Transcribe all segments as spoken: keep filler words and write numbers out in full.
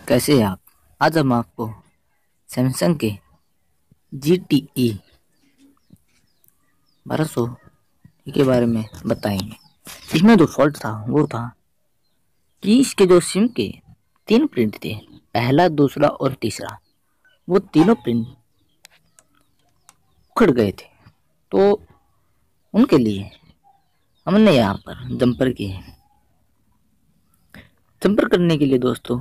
कैसे हैं आप। आज हम आपको सैमसंग के जी टी ई बारह सौ के बारे में बताएंगे। इसमें जो फॉल्ट था वो था कि इसके जो सिम के तीन प्रिंट थे, पहला, दूसरा और तीसरा, वो तीनों प्रिंट उखड़ गए थे। तो उनके लिए हमने यहाँ पर जंपर किए हैं। जंपर करने के लिए दोस्तों,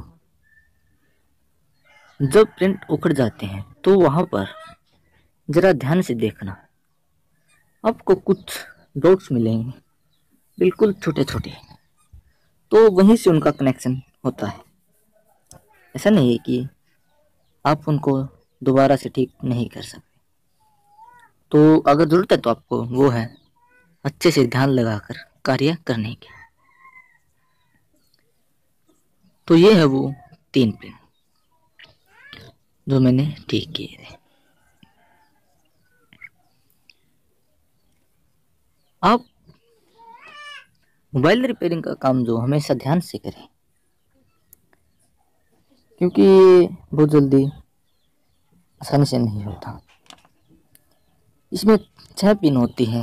जब प्रिंट उखड़ जाते हैं तो वहां पर जरा ध्यान से देखना, आपको कुछ डॉट्स मिलेंगे, बिल्कुल छोटे छोटे। तो वहीं से उनका कनेक्शन होता है। ऐसा नहीं है कि आप उनको दोबारा से ठीक नहीं कर सकते। तो अगर ज़रूरत है तो आपको वो है अच्छे से ध्यान लगाकर कार्य करने की। तो ये है वो तीन पिन जो मैंने ठीक किए थे। आप मोबाइल रिपेयरिंग का काम जो हमेशा ध्यान से करें, क्योंकि ये बहुत जल्दी आसानी से नहीं होता। इसमें छह पिन होती है।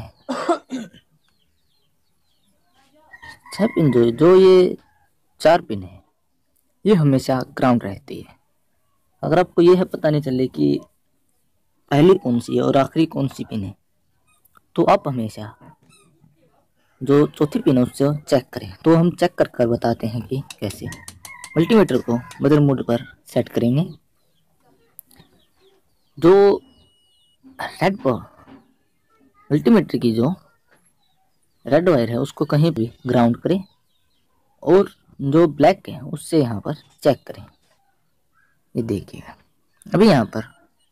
छह पिन जो जो ये चार पिन है, ये हमेशा ग्राउंड रहती है। अगर आपको ये है पता नहीं चले कि पहली कौन सी है और आखिरी कौन सी पिन है, तो आप हमेशा जो चौथी पिन है उससे चेक करें। तो हम चेक कर कर बताते हैं कि कैसे। मल्टीमीटर को बदर मोड पर सेट करेंगे। जो रेड पर मल्टीमीटर की जो रेड वायर है उसको कहीं भी ग्राउंड करें, और जो ब्लैक है उससे यहाँ पर चेक करें। ये देखिएगा, अभी यहाँ पर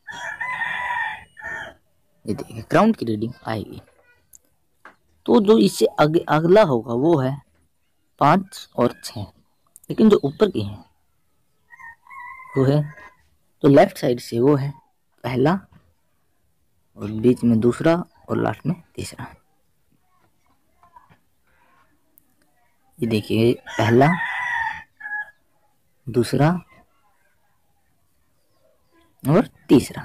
ये देखिए ग्राउंड की रीडिंग आएगी। तो जो इससे आगे अगला होगा वो है पाँच और छः, लेकिन जो ऊपर की है वो है, तो लेफ्ट साइड से वो है पहला, और बीच में दूसरा और लास्ट में तीसरा। ये देखिए पहला, दूसरा और तीसरा।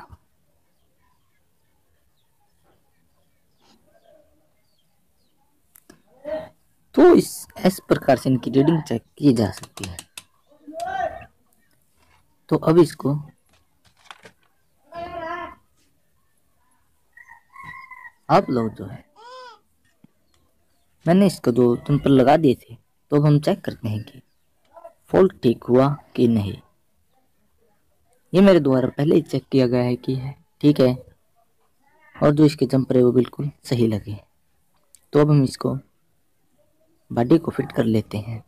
तो इस इस प्रकार से इनकी रीडिंग चेक की जा सकती है। तो अब इसको आप लोग जो है, मैंने इसको दो तुम पर लगा दिए थे, तो अब हम चेक करते हैं कि फॉल्ट ठीक हुआ कि नहीं। ये मेरे द्वारा पहले ही चेक किया गया है कि है ठीक है, और जो इसके जंपर है वो बिल्कुल सही लगे। तो अब हम इसको बॉडी को फिट कर लेते हैं,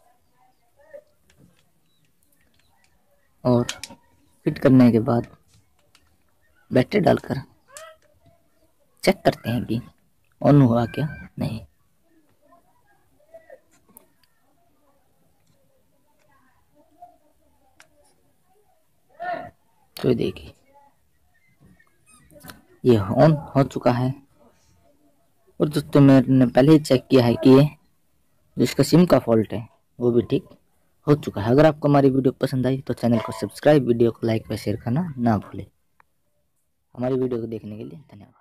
और फिट करने के बाद बैटरी डालकर चेक करते हैं कि ऑन हुआ क्या नहीं। तो देखिए ये ऑन हो चुका है। और दोस्तों मैंने पहले ही चेक किया है कि ये जो इसका सिम का फॉल्ट है वो भी ठीक हो चुका है। अगर आपको हमारी वीडियो पसंद आई तो चैनल को सब्सक्राइब, वीडियो को लाइक व शेयर करना ना भूलें। हमारी वीडियो को देखने के लिए धन्यवाद।